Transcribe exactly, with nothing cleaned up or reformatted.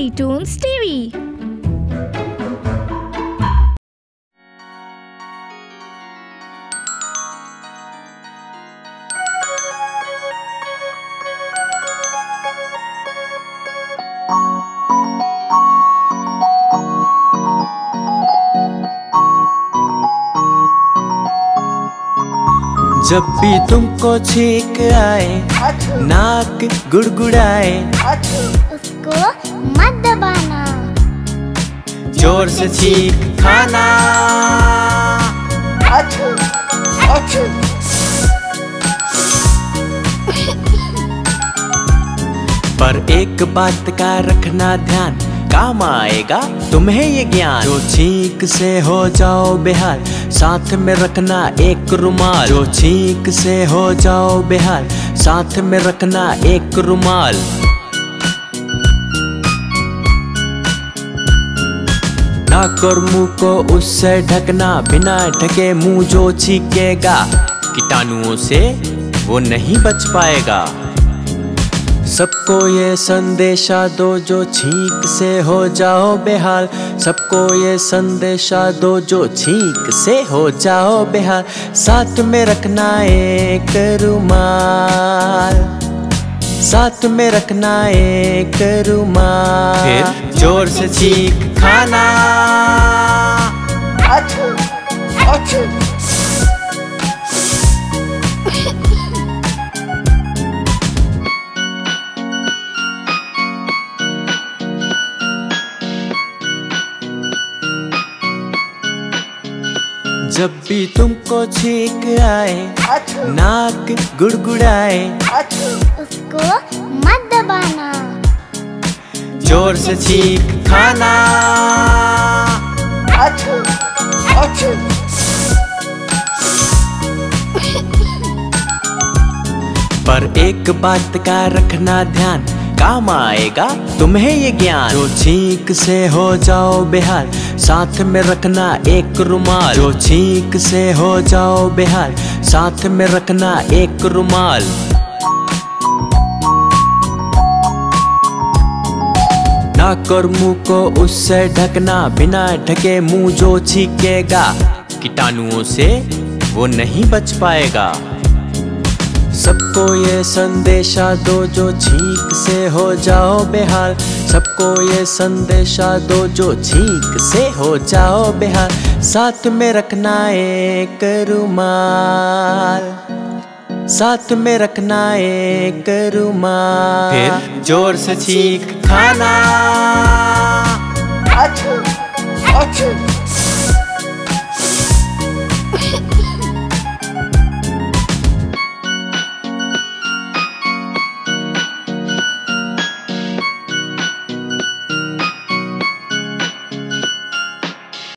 iTunes T V। जब भी तुमको छींक आए, नाक गुड़गुड़ाए, उसको मत दबाना, जोर से छींक खाना। पर एक बात का रखना ध्यान, काम आएगा तुम्हें ये ज्ञान। जो छींक से हो जाओ बेहाल, साथ में रखना एक रुमाल। जो छींक से हो जाओ बेहाल, साथ में रखना एक रुमाल। नाक और मुंह को उससे ढकना, बिना ढके मुंह जो छींकेगा, कीटाणुओं से वो नहीं बच पाएगा। सबको ये संदेशा दो, जो छींक से हो जाओ बेहाल। सबको ये संदेशा दो, जो छींक से हो जाओ बेहाल, साथ में रखना एक रुमाल। साथ में रखना एक रुमाल। फिर जोर से छींक खाना। अच्छू, अच्छू। जब भी तुमको छींक आए, नाक गुड़गुड़ाए, उसको मत दबाना, जोर से छींक खाना। अच्छू, अच्छू। पर एक बात का रखना ध्यान, काम आएगा तुम्हें ये ज्ञान। जो छींक से हो जाओ बेहाल, साथ में रखना एक रुमाल। जो छींक से हो जाओ बेहाल, साथ में रखना एक रुमाल। नाक और मुंह को उससे ढकना, बिना ढके मुंह जो छींकेगा, कीटाणुओं से वो नहीं बच पाएगा। सबको ये संदेशा दो, जो छींक से हो जाओ बेहाल। सबको ये संदेशा दो, जो छींक से हो जाओ बेहाल, साथ में रखना एक रुमाल। साथ में रखना एक रुमाल। फिर जोर से छींक खाना।